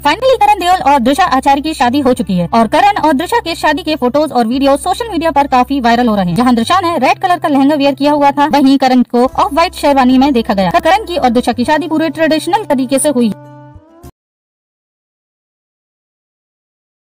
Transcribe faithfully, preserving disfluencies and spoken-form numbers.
Finally करण देओल और दिशा आचार्य की शादी हो चुकी है और करण और दिशा के शादी के फोटोज और वीडियो सोशल मीडिया पर काफी वायरल हो रहे हैं। जहां दिशा ने रेड कलर का लहंगा वेयर किया हुआ था, वहीं करण को ऑफ व्हाइट शेरवानी में देखा गया। करण की और दिशा की शादी पूरे ट्रेडिशनल तरीके से हुई।